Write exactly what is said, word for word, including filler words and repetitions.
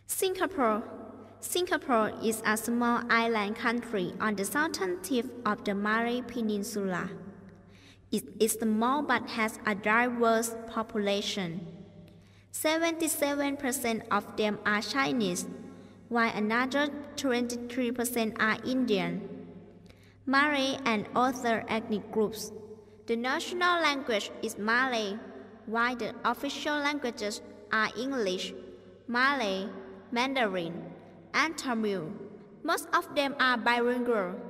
Singapore. Singapore is a small island country on the southern tip of the Malay Peninsula. It is small but has a diverse population. seventy-seven percent of them are Chinese, while another twenty-three percent are Indian, Malay and other ethnic groups. The national language is Malay, while the official languages are English, Malay, Mandarin, and Tamil. Most of them are bilingual.